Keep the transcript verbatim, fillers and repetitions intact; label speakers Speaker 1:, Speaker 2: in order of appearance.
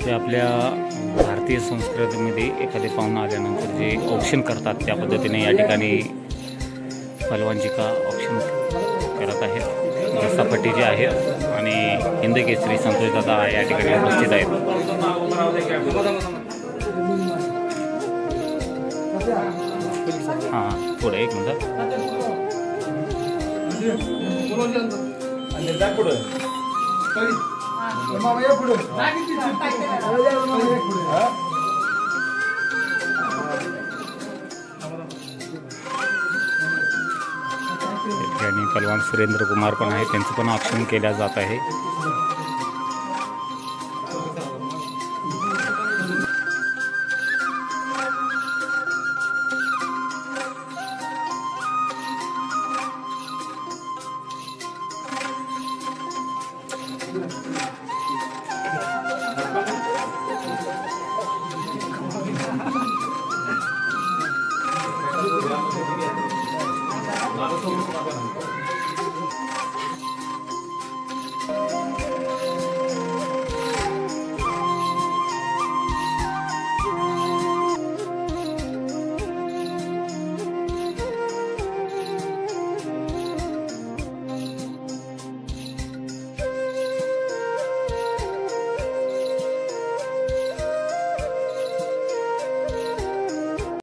Speaker 1: ते आपल्या भारतीय संस्कृतीमध्ये एखादे पाहुणा आल्यानंतर जे ऑप्शन करतात त्या पद्धतीने या ठिकाणी पहलवानजी का ऑप्शन करत आहेत। जसापट्टी जे आहेत आणि हिंद केसरी संतोष दादा या ठिकाणी उपस्थित आहेत। हां पुढे एक मिनिट आणि पहलवान सुरेंद्र कुमार पण आहे, त्यांचं पण ऑप्शन केल्या जात आहे।